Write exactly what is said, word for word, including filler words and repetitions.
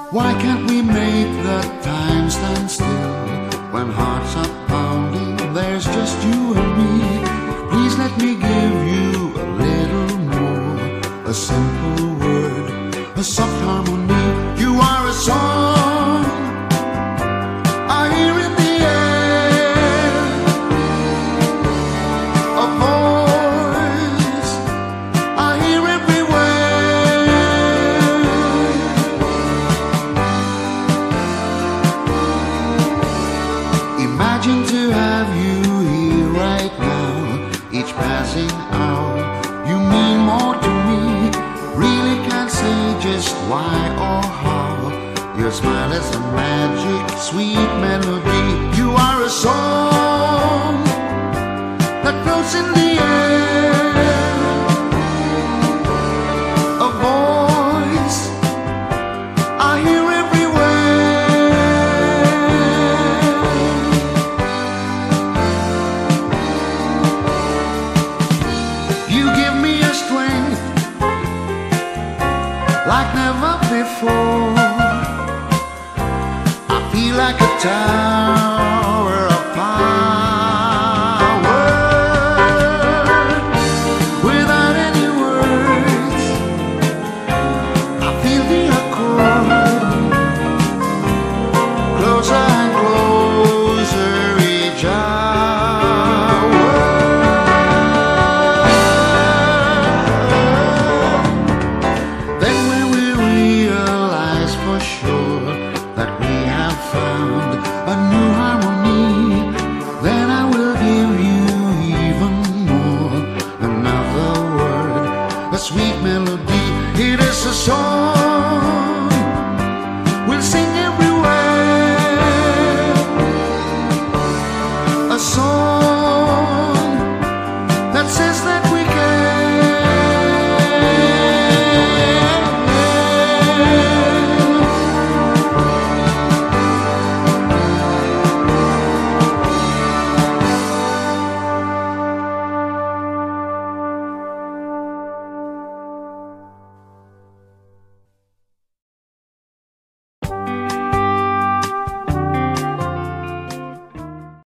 Why can't we make the time stand still? When hearts are pounding, there's just you and me. Please let me give you a little more. A simple word, a soft harmony. You are a song I hear in the air, a voice I hear everywhere. Imagine to have you here right now. Each passing hour, you mean more to me. Really can't say just why or how. Your smile is a magic, sweet melody. You are a song that floats in the air, a voice I hear everywhere. You give me a strength like never before. I feel like a tower of power. Without any words, I feel the accord. Closer and closer each hour. Then when we realize for sure that we have found a new harmony, then I will give you even more. Another word, a sweet melody. It is a song